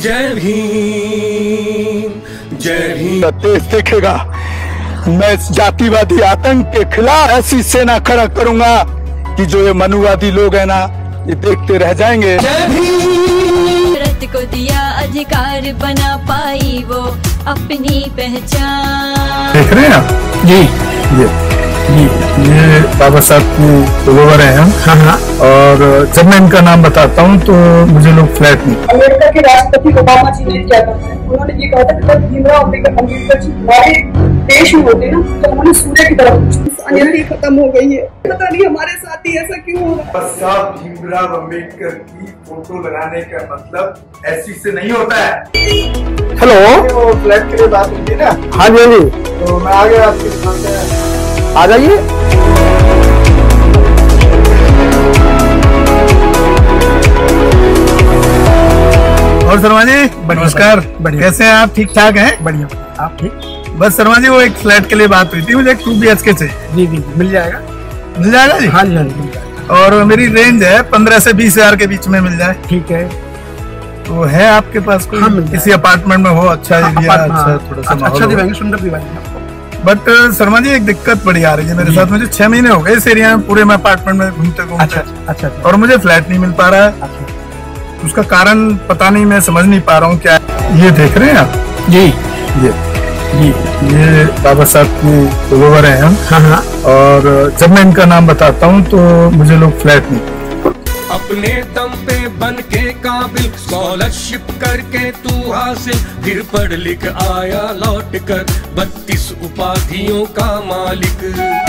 जय भीम जय भीम। देश देखेगा, मैं जातिवादी आतंक के खिलाफ ऐसी सेना खड़ा करूंगा कि जो ये मनुवादी लोग हैं ना, ये देखते रह जाएंगे। जय भीम। भारत को दिया अधिकार, बना पाई वो अपनी पहचान। देख रहे हैं आप जी, ये बाबा साहब की फॉलोवर है हम। हाँ। और जब मैं इनका नाम बताता हूँ तो मुझे लोग फ्लैट नहीं। अमेरिका के राष्ट्रपति ओबामा जी ने क्या कहा है, उन्होंने ये कहा था कि जब भीमराव अम्बेडकर जी हमारे देश में होते ना, तो उन्होंने सूर्य की तरफ अन्यथा खत्म हो गई है। पता नहीं हमारे साथ ही ऐसा क्यों हो रहा है। साहब भीमराव अम्बेडकर की फोटो लगाने का मतलब ऐसी से नहीं होता है। हेलो, वो फ्लैट के लिए बात होती है ना। हाँ जी, तो मैं आ गया आपकी दुकान पे, आ जाइए। और शर्मा जी नमस्कार, कैसे हैं आप? ठीक ठाक हैं? बढ़िया, आप ठीक? बस शर्मा जी, वो एक फ्लैट के लिए बात हुई थी, मुझे 2 BHK चाहिए। जी मिल जाएगा। मिल जाएगा जी? हाँ जी मिल जाएगा। और मेरी रेंज है 15 से 20 हजार के बीच में मिल जाए। ठीक है। तो है आपके पास कोई? हाँ, किसी अपार्टमेंट में हो, अच्छा एरिया, अच्छा थोड़ा सा अच्छा दिखाएंगे, सुंदर दिखाएंगे आपको। बट शर्मा जी एक दिक्कत बड़ी आ रही है मेरे साथ। मुझे 6 महीने हो गए इस एरिया में, पूरे मैं अपार्टमेंट में घूमते अच्छा। और मुझे फ्लैट नहीं मिल पा रहा है। अच्छा। उसका कारण पता नहीं, मैं समझ नहीं पा रहा हूँ क्या। ये देख रहे हैं आप जी, ये बाबा साहब की फॉलोवर है हम। हाँ। और जब मैं इनका नाम बताता हूँ तो मुझे लोग फ्लैट नहीं। अपने दम पे बन के काबिल, स्कॉलरशिप करके तू हासिल, फिर पढ़ लिख आया लौट कर 32 उपाधियों का मालिक,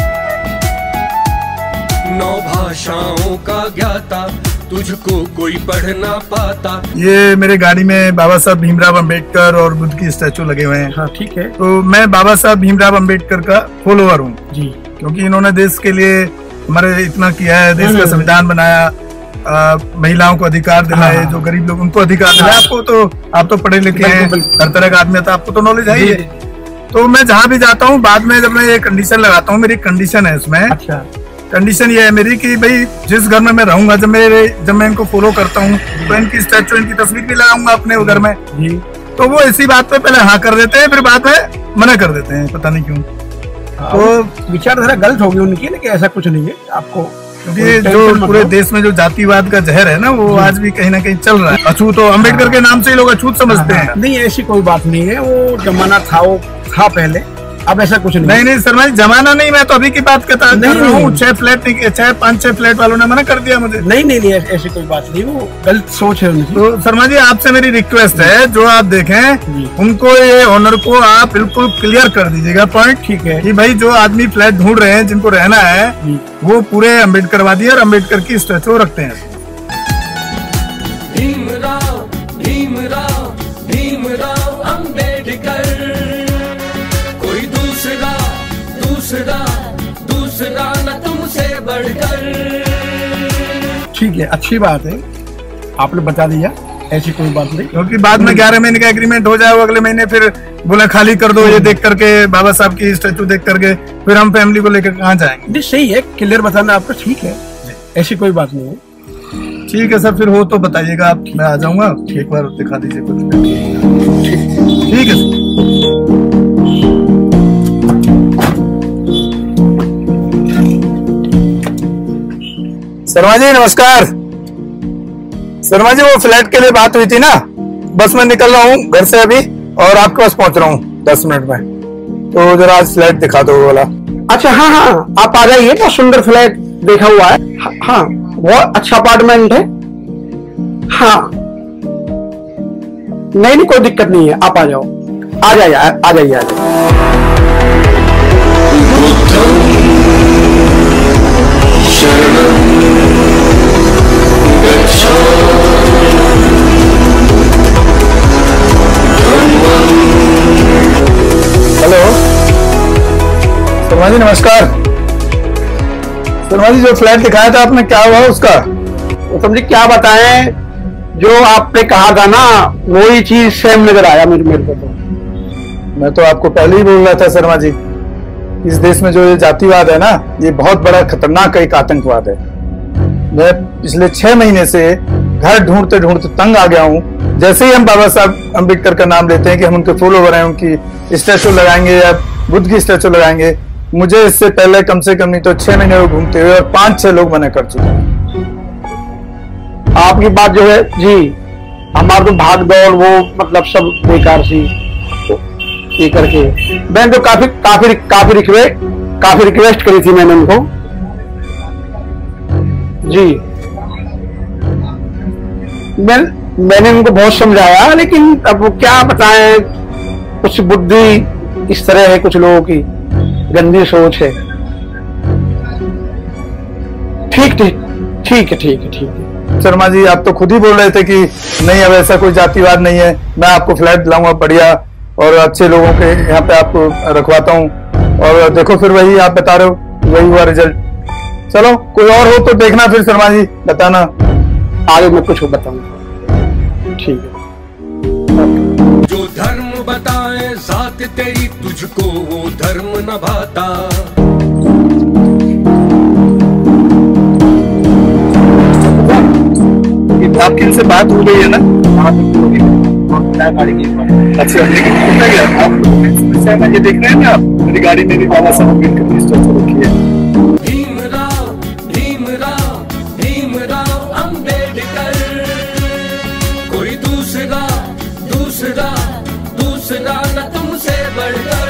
9 भाषाओं का ज्ञाता, तुझको कोई पढ़ ना पाता। ये मेरे गाड़ी में बाबा साहब भीमराव अम्बेडकर और बुद्ध की स्टैचू लगे हुए हैं। हाँ ठीक है। तो मैं बाबा साहब भीमराव अम्बेडकर का फॉलोवर हूँ जी, क्योंकि इन्होंने देश के लिए हमारे इतना किया है, देश का संविधान बनाया, महिलाओं को अधिकार दिलाए, जो गरीब लोग उनको अधिकार दिलाए। आपको तो, आप तो पढ़े लिखे हैं, हर तरह का आदमी, तो आपको तो नॉलेज है ही है। तो मैं जहाँ भी जाता हूँ, बाद में जब मैं ये कंडीशन लगाता हूँ, मेरी कंडीशन है इसमें। अच्छा। कंडीशन ये है मेरी कि भाई जिस घर में मैं रहूंगा, जब मैं इनको फॉलो करता हूँ तो इनकी स्टैचू, इनकी तस्वीर भी लगाऊंगा अपने घर में जी। तो वो इसी बात पे पहले हाँ कर देते हैं, फिर बाद में मना कर देते हैं, पता नहीं क्यों। तो विचारधारा गलत होगी उनकी, लेकिन ऐसा कुछ नहीं है आपको। ये जो पूरे देश में जो जातिवाद का जहर है ना, वो आज भी कहीं ना कहीं चल रहा है। अछूत, तो अम्बेडकर के नाम से ही लोग अछूत समझते हैं। नहीं, ऐसी कोई बात नहीं है, वो जमाना था, वो था पहले, अब ऐसा कुछ नहीं शर्मा जी, जमाना नहीं, मैं तो अभी की बात कर रहा हूँ। 6 फ्लैट नहीं, 5-6 फ्लैट वालों ने मना कर दिया मुझे। नहीं, ऐसी कोई बात नहीं, वो गलत सोच है उनकी। तो शर्मा जी आपसे मेरी रिक्वेस्ट है, जो आप देखें उनको ये ऑनर को आप बिल्कुल क्लियर कर दीजिएगा पॉइंट। ठीक है कि भाई जो आदमी फ्लैट ढूंढ रहे हैं, जिनको रहना है, वो पूरे अम्बेडकरवादी और अम्बेडकर की स्टैचू रखते हैं। भीमराव अम्बेडकर, कोई दूसरा न तुमसे बढ़कर। ठीक है, अच्छी बात है, आपने बता दिया, ऐसी कोई बात नहीं। क्योंकि बाद में 11 महीने का एग्रीमेंट हो जाए, वो अगले महीने फिर बोला खाली कर दो, ये देख करके, बाबा साहब की स्टैचू देख करके, फिर हम फैमिली को लेकर कहाँ जाएंगे। नहीं, सही है, क्लियर बताना आपका ठीक है, ऐसी कोई बात नहीं है। ठीक है सर, फिर हो तो बताइएगा आप, मैं आ जाऊंगा, एक बार दिखा दीजिए कुछ। ठीक है सर। शर्मा जी नमस्कार। शर्मा जी वो फ्लैट के लिए बात हुई थी ना, बस मैं निकल रहा हूँ घर से अभी और आपके पास पहुंच रहा हूँ 10 मिनट में, तो जरा आज फ्लैट दिखा दो वाला। अच्छा, हाँ, आप आ जाइए, बहुत सुंदर फ्लैट देखा हुआ है। हाँ, बहुत अच्छा अपार्टमेंट है। हाँ, नहीं, कोई दिक्कत नहीं है, आप आ जाओ, आ जाइए। हेलो शर्मा जी नमस्कार। शर्मा जी जो फ्लैट दिखाया था आपने, क्या हुआ उसका? तो समझे क्या बताएं, जो आपने कहा था ना, वही चीज सेम नजर आया मेरे को। तो मैं तो आपको पहले ही बोल रहा था शर्मा जी, इस देश में जो ये जातिवाद है ना, ये बहुत बड़ा खतरनाक एक आतंकवाद है। मैं पिछले 6 महीने से घर ढूंढते तंग आ गया हूँ। जैसे ही हम बाबा साहब अम्बेडकर का नाम लेते हैं कि हम उनके फॉलोवर हैं, उनकी स्टैचू लगाएंगे या बुद्ध की स्टैचू लगाएंगे, मुझे इससे पहले कम से कम नहीं तो 6 महीने वो घूमते हुए और 5-6 लोग मना कर चुके हैं। आपकी बात जो है जी, हमारा तो भाग दौड़ वो मतलब सब बेकार सी ये करके, मैंने तो काफी रिक्वेस्ट करी थी मैंने उनको जी। मैंने उनको बहुत समझाया, लेकिन अब वो क्या बताएं, कुछ बुद्धि इस तरह है, कुछ लोगों की गंदी सोच है। ठीक है। शर्मा जी, आप तो खुद ही बोल रहे थे कि नहीं अब ऐसा कोई जातिवाद नहीं है, मैं आपको फ्लैट दिलाऊंगा बढ़िया और अच्छे लोगों के यहाँ पे आपको रखवाता हूँ, और देखो फिर वही आप बता रहे हो, वही हुआ रिजल्ट। चलो कोई और हो तो देखना फिर शर्मा जी, बताना आगे मैं कुछ बताऊंगा। ठीक है। जो धर्म बताए जात तेरी, तुझको वो धर्म न भाता। आपकी इनसे बात हो गई है ना? अच्छा, लेकिन कितना गया समस्या में ये देख रहे हैं ना आप, मेरी गाड़ी में भी बाबा साहब अम्बेडकर की स्टैचू रखी है। भीमराव अम्बेडकर, कोई दूसरा न तुमसे बढ़कर।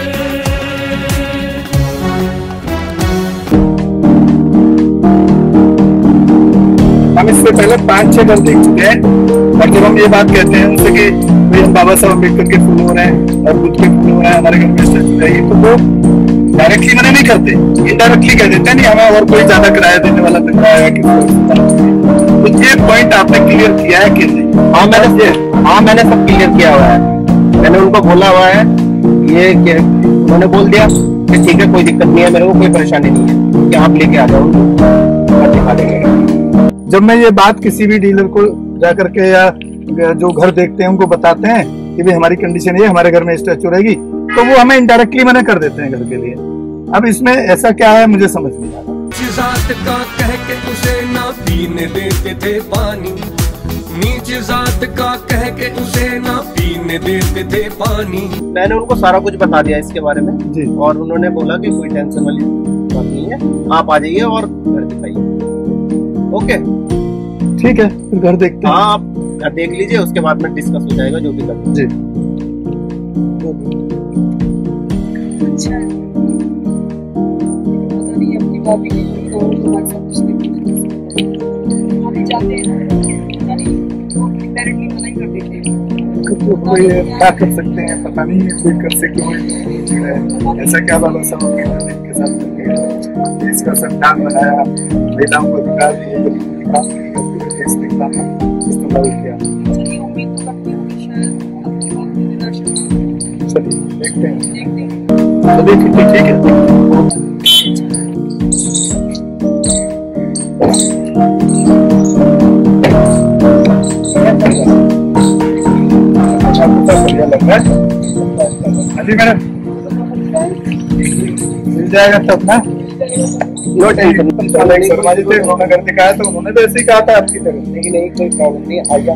हम इससे पहले 5-6 घर देख चुके हैं, और जब हम ये बात कहते हैं उनसे कि भाई हम बाबा साहब अम्बेडकर के फॉलोअर हैं और बुद्ध के फॉलोअर हैं, हमारे घर में स्टैचू चाहिए, तो वो डायरेक्टली मना नहीं करते, इनडायरेक्टली कह देते हैं नहीं हमें और कोई ज्यादा किराया देने वाला दिख रहा है। तो ये पॉइंट आपने क्लियर किया है कि नहीं? हाँ मैंने सब क्लियर किया हुआ है, मैंने उनको बोला हुआ है ये, उन्होंने बोल दिया कि ठीक है कोई दिक्कत नहीं है, मेरे को कोई परेशानी नहीं है कि आप लेके आ जाओ, दिखा देंगे। जब मैं ये बात किसी भी डीलर को जाकर के या जो घर देखते हैं उनको बताते हैं कि भाई हमारी कंडीशन ये, हमारे घर में स्टैचू रहेगी, तो वो हमें इनडायरेक्टली मना कर देते हैं घर के लिए। अब इसमें ऐसा क्या है मुझे समझ नहीं आ रहा। जात का कह के उसे ना पीने देते थे पानी, नीच जात का कह के उसे ना पीने देते थे पानी। मैंने उनको सारा कुछ बता दिया इसके बारे में जी, और उन्होंने बोला कि कोई टेंशन वाली बात नहीं है, आप आ जाइए और घर दिखाइए। ओके ठीक है, फिर घर देखते हैं। हाँ, आप घर देख लीजिए, उसके बाद में डिस्कस हो जाएगा जो भी करना जी। अच्छा है, पता नहीं अपनी भाभी की तो हमारे साथ कुछ नहीं, हम जाते हैं पता नहीं वो डायरेक्टली मना ही कर देते हैं। तो कोई क्या कर सकते हैं, पता नहीं है कोई कर सकते हो ऐसा क्या बाबा साहब अम्बेडकर के साथ करके इसका संविधान बनाया, महिलाओं को अधिकार दिए, इस्तेमाल किया। चलिए उम्मीद तो करती हूँ कि शायद अपनी बात में निराशा। चलिए देखते हैं। देखते हैं। चलिए ठीक है। बढ़िया लग रहा है। अभी मैडम मिल जाएगा तब ना, नो टेंशन। शर्मा जी थे, उन्होंने घर दिखाया तो उन्होंने तो ऐसे ही कहा था आपकी तरफ। नहीं कोई प्रॉब्लम नहीं, आइए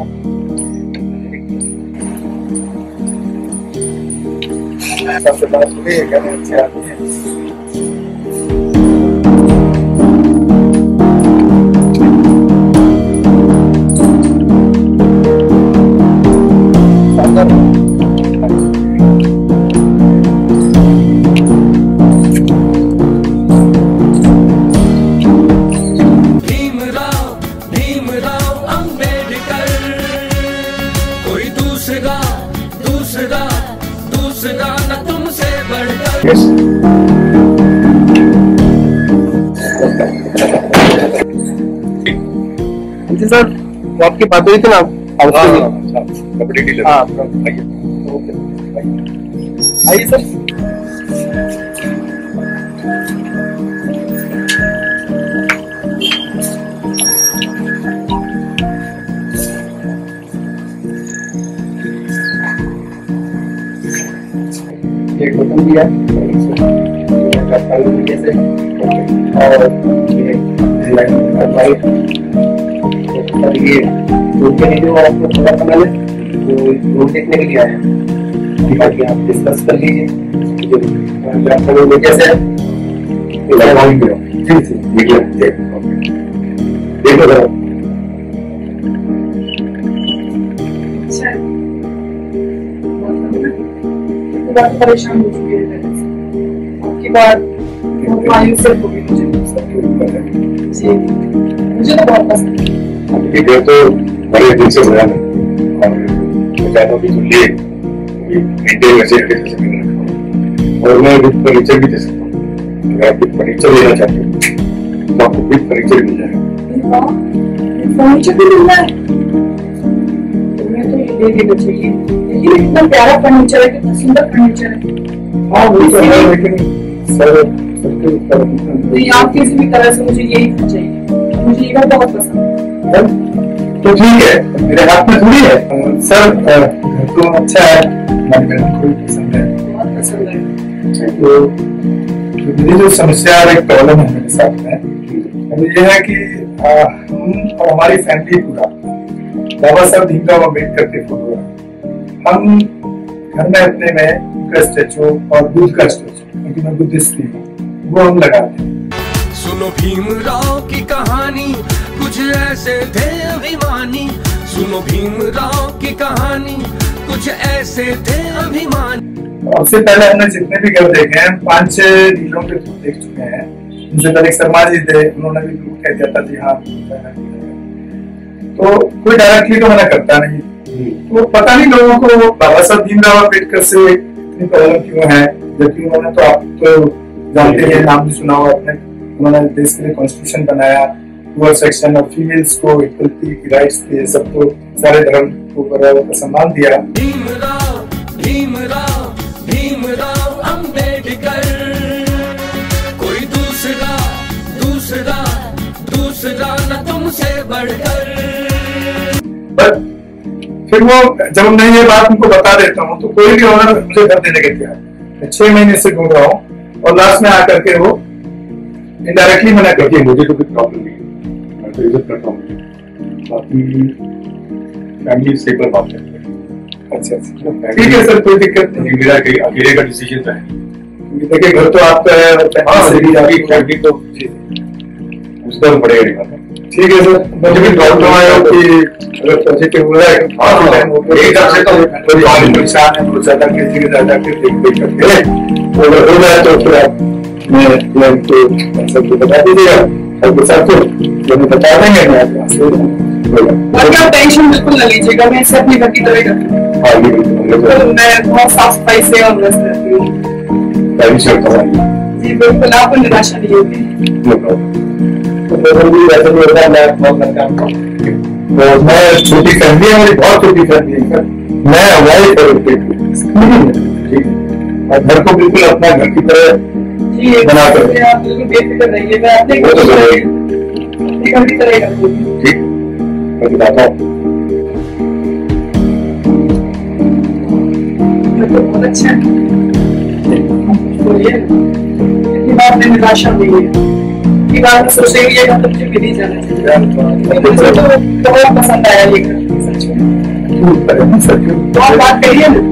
सबसे बात हुई है, कहने अच्छे आदमी है। भीमराव अम्बेडकर, कोई दूसरा न तुमसे बढ़कर। जी सर, तो आपकी बात हुई थी ना कबड्डी डीलर। हाँ आइए सर। एक बटन दिया जैसे, और ये लाइट और ये आपको बना ले। रूम देखने के लिए आए हैं ताकि आप डिस्कस कर लीजिए कैसे देखो जरा परेशान हो चुकी है आपकी बात मायूस से हो गई जी मुझे तो बहुत पसंद है ये तो बड़े दिल से बना है और चाहता हूँ कि तुम ले मेंटेन वैसे कैसे करना और मैं विद फर्नीचर भी दे सकता हूँ अगर आप विद फर्नीचर लेना चाहते हो तो आपको विद फर्नीचर मिल जाएगा फर्नीचर भी मिल रहा है तुम्हें तो ये ले लेना चाहिए देखिए कितना प्यारा फर्नीचर है कितना सुंदर फर्नीचर है हाँ वो तो है लेकिन सर तो आप किसी भी तरह से मुझे यही चाहिए मुझे ये घर बहुत पसंद है तो ठीक है मेरे हाथ में थोड़ी है सर घर तो अच्छा है मैडम को भी पसंद है बहुत पसंद है तो मेरी जो समस्या और एक प्रॉब्लम है मेरे साथ में वो ये है कि हम और हमारी फैमिली पूरा बाबा साहब भीमराव अम्बेडकर के फोटो हम घर में अपने में का स्टैचू और बुद्ध का स्टैचू क्योंकि मैं बुद्धिस्ट भी हूँ वो हम लगाते हैं। सुनो भीमराव की कहानी कुछ ऐसे थे अभिमानी सुनो भीमराव की कहानी कुछ ऐसे थे अभिमानी। और उससे पहले हमने जितने भी घर देखे हैं 5-6 रीलों के थ्रू देख चुके हैं उनसे पहले शर्मा जी थे उन्होंने भी कह दिया था जी हाँ तो कोई डायरेक्टली तो मना करता नहीं तो पता नहीं लोगों को बाबा साहब भीमराव अम्बेडकर से इतनी प्रॉब्लम क्यों है जबकि उन्होंने तो आप तो जानते हैं नाम भी सुना हुआ अपने उन्होंने देश के लिए कॉन्स्टिट्यूशन बनाया पुअर सेक्शन और फीमेल्स को इक्वलिटी की राइट्स दिए सबको सारे धर्म को बराबर का सम्मान दिया। भीमराव भीमराव भीमराव अम्बेडकर कोई दूसरा दूसरा दूसरा न तुमसे बढ़कर। बट फिर वो जब मैं ये बात उनको बता देता हूँ तो कोई भी ऑनर मुझे घर देने के तैयार मैं 6 महीने से घूम रहा हूँ और लास्ट में आकर के वो इनडायरेक्टली मना करती है। मुझे तो कोई प्रॉब्लम नहीं है मैं तो इज्जत करता हूँ बाकी फैमिली से एक बार बात करते हैं। अच्छा ठीक है सर कोई दिक्कत नहीं मेरा अकेले का डिसीजन है देखिए घर तो आपका है फैमिली तो उसका तो पड़ेगा ठीक है सर मुझे भी प्रॉब्लम आया कि अगर पॉजिटिव हो रहा है एक तरफ से तो कोई परेशान है बहुत ज्यादा किसी के ज्यादा देख करके अगर हो जाए तो फिर आप मैं तो सबको बता दीजिएगा सबके साथ तो बता देंगे आप टेंशन बिल्कुल न लीजिएगा मैं इसे अपनी घर की तरह करती हूँ मैं बहुत साफ सफाई से और व्यस्त रहती हूँ जी बिल्कुल आपको निराशा नहीं होगी मैं छोटी फैमिली है मेरी बहुत छोटी फैमिली है मैं अवॉइड और घर को बिल्कुल अपना घर की तरह बना कर आप बिल्कुल बेफिक्र रहिएगा अपने घर की तरह ठीक मैं बताता हूँ बहुत अच्छा है इतनी बात में निराशा नहीं है की बात में सोचेंगे ये तो मुझे मिल ही जाना चाहिए मुझे तो बहुत पसंद आया ये सच में बहुत बात करिए ना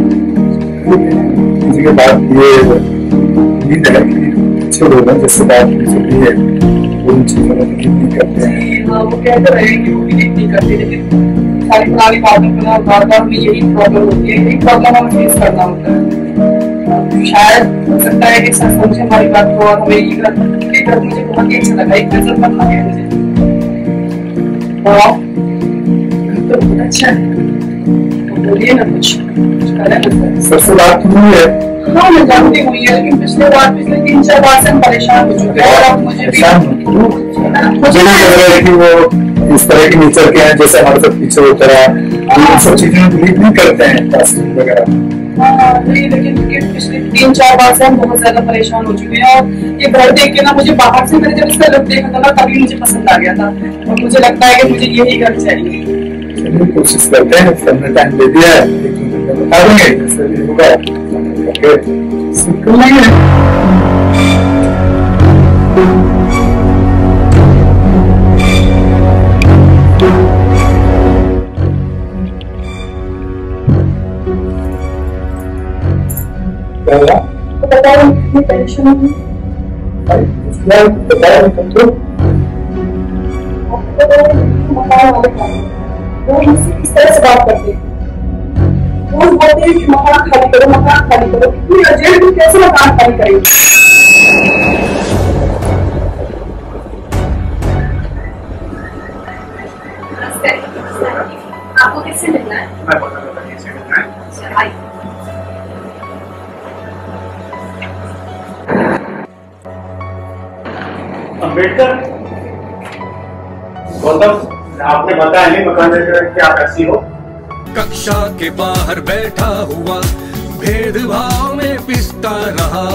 किसी के बाद ये उम्मीद है कि अच्छे लोग हैं जिससे बात होती है वो इन चीजों में नहीं करते हैं हाँ वो कहते रहे कि वो भी नहीं करते लेकिन सारी पुरानी बातों पर बार बार में यही प्रॉब्लम होती है यही प्रॉब्लम हमें फेस करना होता है शायद हो सकता है कि सर समझे हमारी बात को और हमें ये घर मुझे बहुत ही अच्छा लगा एक नजर बनना है मुझे तो बहुत अच्छा है बोलिए ना कुछ सर से बात हुई है हाँ मैं जानती हूँ ये लेकिन पिछले 3-4 बार से हम परेशान हो चुके हैं और अब मुझे मुझे लग रहा है कि वो इस तरह के नेचर के हैं जैसे हमारे साथ पीछे होता रहा सब चीजें बिलीव नहीं करते हैं कास्टिंग वगैरह नहीं लेकिन पिछले 3-4 बार से हम बहुत ज्यादा परेशान हो चुके हैं और ये घर देख के ना मुझे बाहर से मैंने जब इसका लुक देखा था ना तभी मुझे पसंद आ गया था और मुझे लगता है कि मुझे यही घर चाहिए कोशिश करते हैं हमने टाइम दे दिया है बता देंगे जैसे भी होगा नहीं है इतनी टेंशन हुई। मकान वाले वो हमसे इस तरह से बात करते हैं, रोज बोलते हैं कि मकान खाली करो, मकान खाली करो। इतनी अर्जेंट में कैसे मकान खाली करेंगे? आपको किससे मिलना है? मैं पता लगा किससे मिलना है। अच्छा, आइए। अम्बेडकर गौतम, आपने बताया नहीं मकान कि आप ऐसी हो। कक्षा के बाहर बैठा हुआ भेदभाव में पिसता रहा,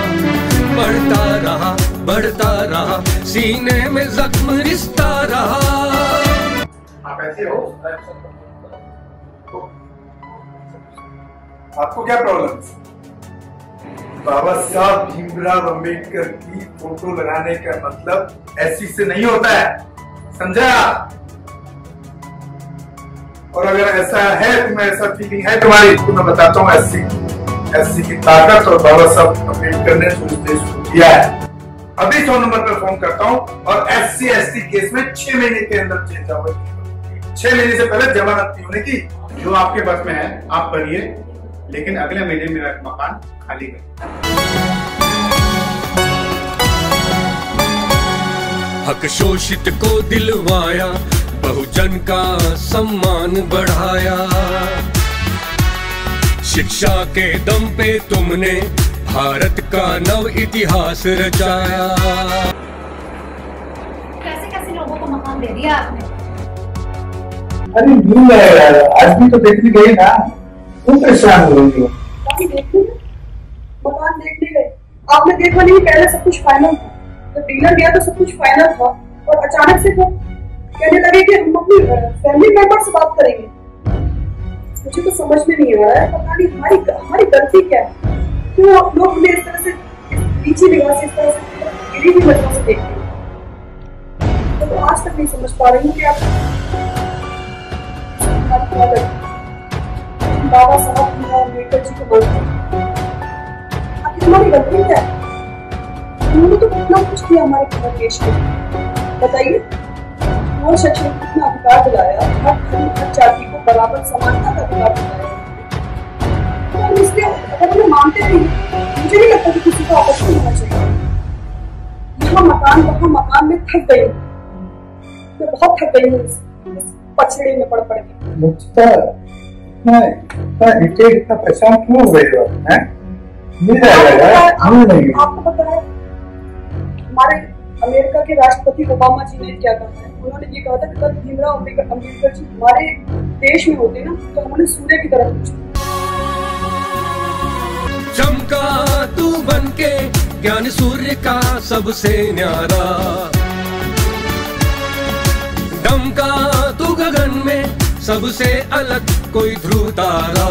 बढ़ता रहा सीने में जख्म रिश्ता रहा। आप ऐसे हो? आपको क्या प्रॉब्लम है? बाबा साहब भीमराव अंबेडकर की फोटो लगाने का मतलब ऐसी से नहीं होता है, समझा? और अगर ऐसा है, तुम्हें ऐसा फीलिंग है तुम्हारी, तो मैं बताता हूँ एससी की ताकत और बाबा साहब अम्बेडकर ने जो देश को दिया है। अभी 100 नंबर पर फोन करता हूँ और SC/ST केस में 6 महीने के अंदर चेंज होगा। 6 महीने से पहले जमानत नहीं होने की। जो आपके बस में है आप करिए, लेकिन अगले महीने मेरा मकान खाली करिए। हक शोषित को दिलवाया, बहुजन का सम्मान बढ़ाया, शिक्षा के दम पे तुमने भारत का नव इतिहास रचाया। कैसे लोगों को मकान दे दिया आपने? अरे मिल जाएगा, आज भी तो देखने गई ना, तुम परेशान हो रही हो। मकान देखने गए, आपने देखा नहीं? पहले सब कुछ फाइनल था, जब डीलर गया तो सब कुछ फाइनल था और अचानक से वो कहने लगे कि हम अपनी फैमिली मेंबर से बात करेंगे। मुझे तो समझ में नहीं आ रहा है, पता नहीं हमारी गलती क्या है, क्यों लोग हमें इस तरह से नीची निगाह से, इस तरह से गिरी हुई नजरों से देखते हैं। तो आज तक नहीं समझ पा रही हूँ कि आप बाबा साहब भीमराव अम्बेडकर जी को मानते हैं। आखिर हमारी गलती क्या है? उन्होंने तो कितना कुछ किया हमारे भारत देश में, बताइए। वो शिक्षा को कितना अधिकार दिलाया, हर जाति को बराबर समानता का अधिकार दिलाया। तो इसलिए अगर हमें मानते नहीं, मुझे नहीं लगता कि किसी को आपस में होना चाहिए। यहाँ मकान वहाँ मकान में थक गई, मैं बहुत थक गई हूँ इस पछड़े में पड़ के। इतना परेशान क्यों हो गई हो? मिल जाएगा, आपको पता है हमारे अमेरिका के राष्ट्रपति ओबामा जी ने क्या कहा है? उन्होंने ये कहा था कि अगर भीमराव अम्बेडकर जी हमारे देश में होते ना, तो हम उन्हें सूर्य की तरफ पूछते। चमका तू बनके ज्ञान सूर्य का सबसे न्यारा, दमका तू गगन में सबसे अलग कोई ध्रुव तारा।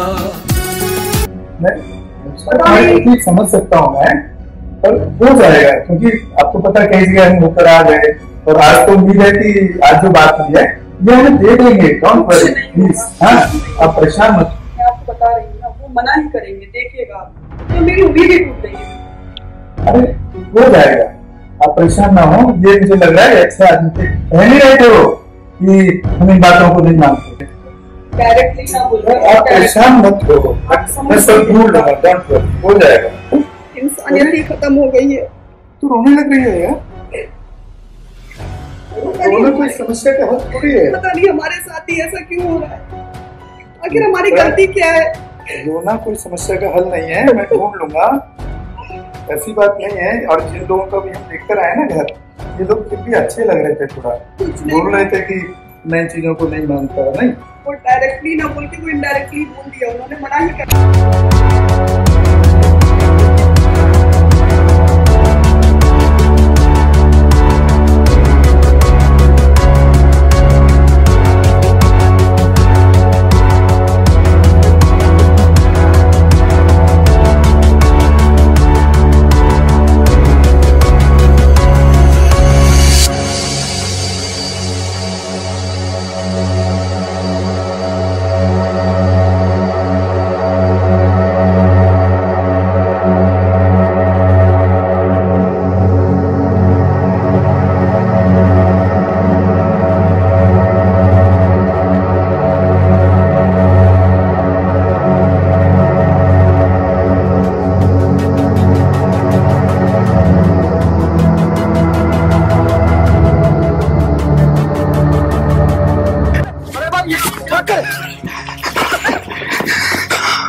मैं समझ सकता हूँ मैं, पर हो जाएगा, क्योंकि आपको पता है कई जगह हम होकर आ गए, और आज तो उम्मीद है कि आज जो बात हुई है ये हमें देख लेंगे। डोंट वरी प्लीज, हाँ आप परेशान मत। मैं आपको बता रही हूँ ना, वो मना ही करेंगे, देखिएगा। तो मेरी उम्मीद ही टूट रही है। अरे हो जाएगा, आप परेशान ना हो। ये मुझे लग रहा है अच्छे आदमी थे, कह नहीं रहे थे वो कि हम इन बातों को नहीं मानते। डायरेक्टली ना बोलो, आप परेशान मत हो, मैं सब ढूंढ लूंगा, डोंट वरी, हो जाएगा। इंसानियत ही खत्म हो गई है। तू रोने लग रही है यार? रोना कोई समस्या का हल थोड़ी है। पता नहीं हमारे साथ ही ऐसा क्यों हो रहा है, आखिर हमारी गलती क्या है? रोना कोई समस्या का हल नहीं है, मैं ढूंढ लूंगा, ऐसी बात नहीं है। और जिन लोगों का भी हम देखकर आए ना घर, ये लोग फिर भी अच्छे लग रहे थे, थोड़ा बोल रहे थे कि नई चीजों को नहीं मानता। नहीं, वो डायरेक्टली ना बोल के वो इनडायरेक्टली बोल दिया, उन्होंने मना ही कर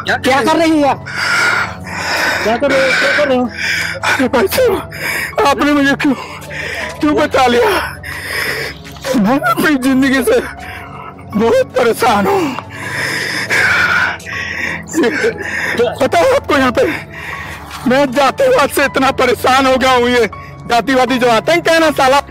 क्या कर रही है? क्या कर रहे हो? अरे भाई साहब, आपने मुझे क्यों बचा लिया? मैं अपनी जिंदगी से बहुत परेशान हूँ। पता है आपको, यहाँ पे मैं जातिवाद से इतना परेशान हो गया हूँ। ये जातिवादी जो आतंक है ना साला।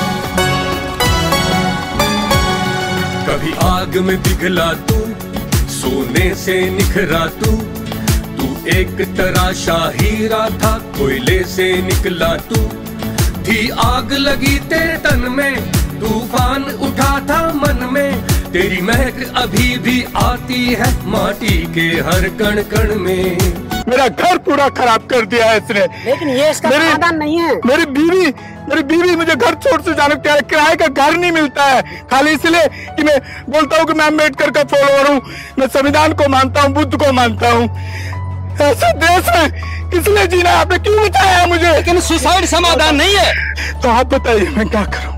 कभी आग में पिघला तू, सोने से निखरा तू एक तराशा हीरा था, कोयले से निकला तू। थी आग लगी तेरे तन में, तूफान उठा था मन में, तेरी महक अभी भी आती है माटी के हर कण कण में। मेरा घर पूरा खराब कर दिया है इसने। लेकिन ये इसका समाधान नहीं है। मेरी बीवी मुझे घर छोड़ से जाने को, किराए का घर नहीं मिलता है, खाली इसलिए कि मैं बोलता हूँ कि मैं अम्बेडकर का फॉलोअर हूँ, मैं संविधान को मानता हूँ, बुद्ध को मानता हूँ। ऐसे देश में किसने जीना? आपने क्यों बचाया मुझे? लेकिन सुसाइड समाधान नहीं है। तो आप बताइए मैं क्या करूं?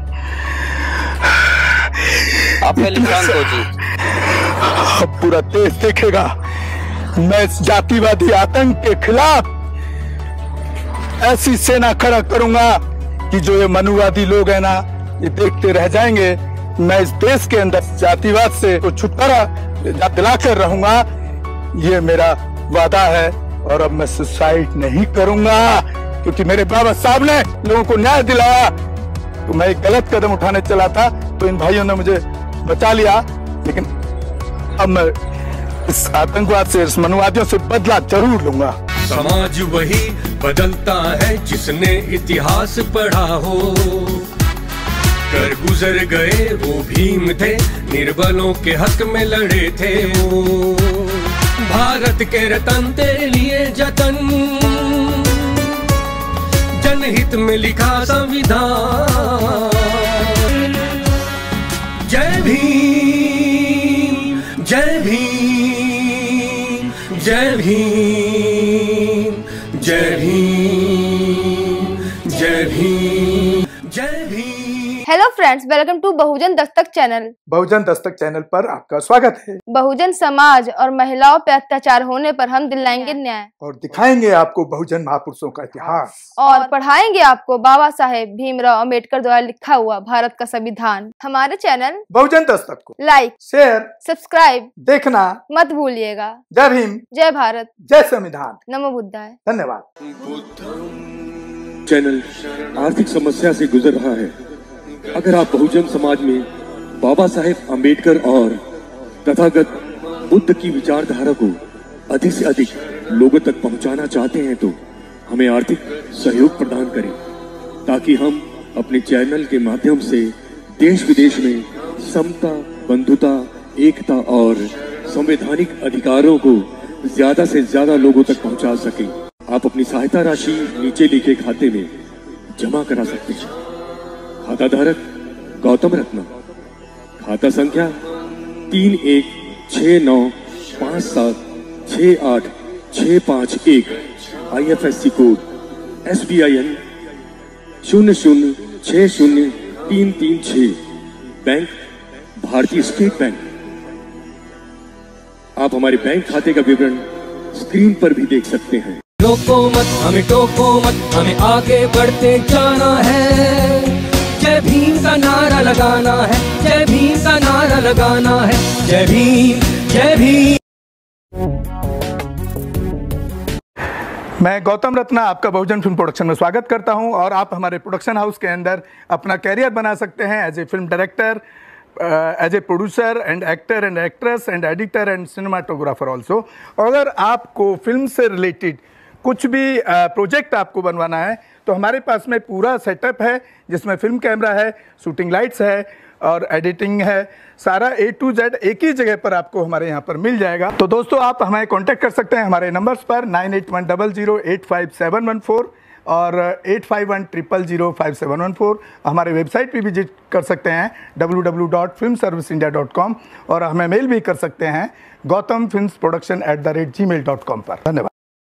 आप पहले शांत हो जी। अब पूरा देश देखेगा मैं इस जातिवादी आतंक के खिलाफ ऐसी सेना खड़ा करूंगा कि जो ये मनुवादी लोग हैं ना, ये देखते रह जाएंगे। मैं इस देश के अंदर जातिवाद से तो छुटकारा दिलाकर रहूंगा, ये मेरा वादा है। और अब मैं सुसाइड नहीं करूंगा, क्योंकि मेरे बाबा साहब ने लोगों को न्याय दिलाया। तो मैं एक गलत कदम उठाने चला था, तो इन भाइयों ने मुझे बचा लिया, लेकिन अब मैं इस आतंकवाद से, इस मनुवादियों से बदला जरूर लूंगा। समाज वही बदलता है जिसने इतिहास पढ़ा हो। कर गुजर गए वो भीम थे, निर्बलों के हक में लड़े थे वो। भारत के रतन तेरे लिए जतन, जनहित में लिखा संविधान। जय भीम, जय भीम, जय भीम, जय भीम, जय भीम, जय Bhim. Hello friends, welcome to Bahujan Dastak channel. Bahujan Dastak channel पर आपका स्वागत है। बहुजन समाज और महिलाओं पर अत्याचार होने पर हम दिलाएंगे न्याय और दिखाएंगे आपको बहुजन महापुरुषों का इतिहास और पढ़ाएंगे आपको बाबा साहेब भीमराव अंबेडकर द्वारा लिखा हुआ भारत का संविधान। हमारे चैनल बहुजन दस्तक को लाइक, शेयर, सब्सक्राइब देखना मत भूलिएगा। जय भीम, जय भारत, जय संविधान, नमो बुद्धाय। धन्यवाद। चैनल आर्थिक समस्या से गुजर रहा है। अगर आप बहुजन समाज में बाबा साहेब अंबेडकर और तथागत बुद्ध की विचारधारा को अधिक से अधिक लोगों तक पहुंचाना चाहते हैं तो हमें आर्थिक सहयोग प्रदान करें, ताकि हम अपने चैनल के माध्यम से देश विदेश में समता, बंधुता, एकता और संवैधानिक अधिकारों को ज्यादा से ज्यादा लोगों तक पहुंचा सकें। आप अपनी सहायता राशि नीचे लिखे खाते में जमा करा सकते हैं। खाता धारक गौतम रत्ना, खाता संख्या 3169576865 IFSC code SBIN 0060336, bank Bharatiya state bank. आप हमारे बैंक खाते का विवरण स्क्रीन पर भी देख सकते हैं। रोको मत हमें, टोको मत हमें, आगे बढ़ते जाना है। जय भीम का नारा लगाना है, जय भीम का नारा लगाना है। जय भीम, जय भीम। मैं गौतम रत्ना आपका बहुजन फिल्म प्रोडक्शन में स्वागत करता हूं और आप हमारे प्रोडक्शन हाउस के अंदर अपना कैरियर बना सकते हैं as a film director, as a producer and actor and actress and editor and cinematographer also. अगर आपको फिल्म से रिलेटेड कुछ भी प्रोजेक्ट आपको बनवाना है तो हमारे पास में पूरा सेटअप है, जिसमें फिल्म कैमरा है, शूटिंग लाइट्स है और एडिटिंग है। सारा A to Z एक ही जगह पर आपको हमारे यहाँ पर मिल जाएगा। तो दोस्तों, आप हमें कांटेक्ट कर सकते हैं हमारे नंबर्स पर 9810085714 और 8510005714। हमारे वेबसाइट पे विजिट कर सकते हैं www.filmserviceindia.com और हमें मेल भी कर सकते हैं gautamfilmsproduction@gmail.com पर। धन्यवाद।